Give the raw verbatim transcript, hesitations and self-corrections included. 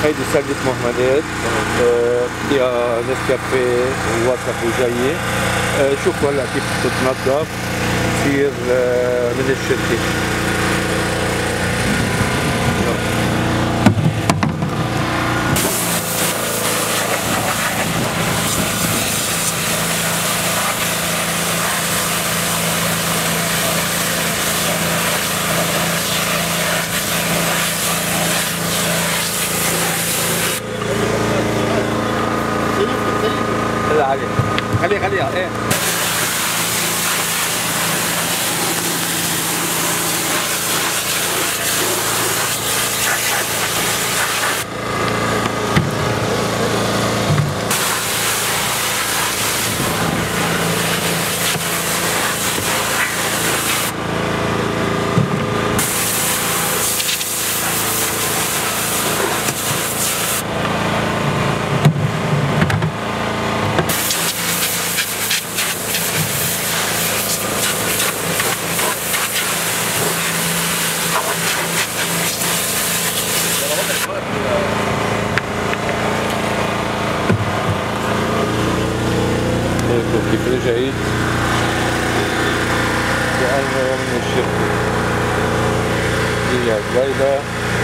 هيدي سلة مهملات آه، فيها نسكافيه ووسخ وجاية. آه، شوفوا هلا كيف بتتنظف تصير آه، من الشركة. هلا علي خليها خليها ايه كيف رجعت بأنه من الشركة هي الليلة